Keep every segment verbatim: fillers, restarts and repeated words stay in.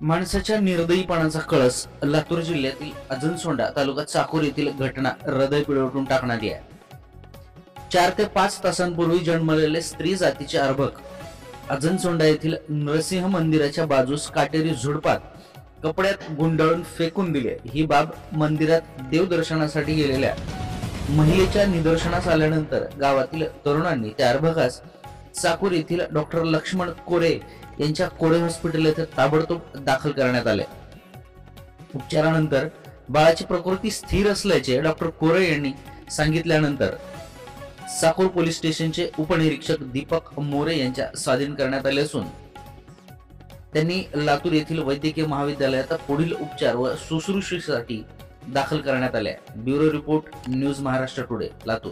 माणसाच्या निर्दयीपणाचा कळस लातूर जिल्ह्यातील अजनसोंडा तालुका चाकूर येथील घटना हृदय पिळवटून टाकणारी आहे। चार ते पाच तासांपूर्वी जन्मलेले स्त्री जातीचे अर्भक अजनसोंडा येथील नरसिंह मंदिराच्या बाजूस काटेरी झुडपात कपड्यात गुंडाळून फेकून दिले। ही बाब मंदिरात देवदर्शनासाठी गेलेल्या महिलेच्या निदर्शनास आल्यानंतर गावातील तरुणांनी त्या अर्भकास चाकूर येथील डॉक्टर लक्ष्मण कोरे यांच्या कोरे हॉस्पिटल येथे ताबडतोब दाखल करण्यात आले। उपचारानंतर बाळाची प्रकृती स्थिर असल्याचे डॉक्टर कोरे यांनी सांगितल्यानंतर चाकूर पोलीस स्टेशनचे उपनिरीक्षक दीपक मोरे यांच्या स्वाधीन करण्यात आले असून त्यांनी लातूर येथील वैद्यकीय महाविद्यालयात पुढील उपचार व शुश्रूषेसाठी दाखल करण्यात आले। Bureau report, news Maharashtra today, Latur.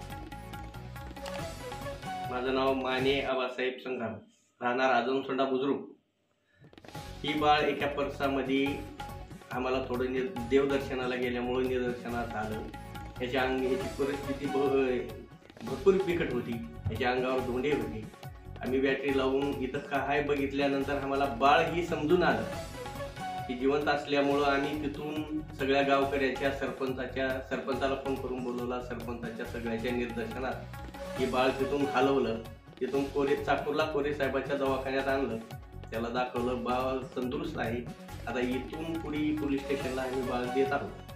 माझं नाव माने आबासाहेब संग्राम, राहणार अजनसोंडा बुजुर्ग। ही बाळ एका परसामध्ये आम्हाला थोडं देवदर्शनाला गेल्यामुळे निदर्शनात आलं। याच्या अंग याची परिस्थिती भरपूर बिकट होती, याच्या अंगावर धोंडे होते। आम्ही बॅटरी लावून इथं काय बघितल्यानंतर आम्हाला बाळ ही समजून आलं की जिवंत असल्यामुळं आम्ही तिथून सगळ्या गावकऱ्याच्या सरपंचाच्या सरपंचाला फोन करून बोलवला। सरपंचाच्या सगळ्याच्या निर्देशनात हे बाळ तिथून हलवलं, तिथून कोरे चाकूरला कोरे साहेबाच्या दवाखान्यात आणलं, त्याला दाखवलं, बाळ तंदुरुस्त आहे। आता इथून पुढे पोलीस स्टेशनला आम्ही बाळ देत आहोत।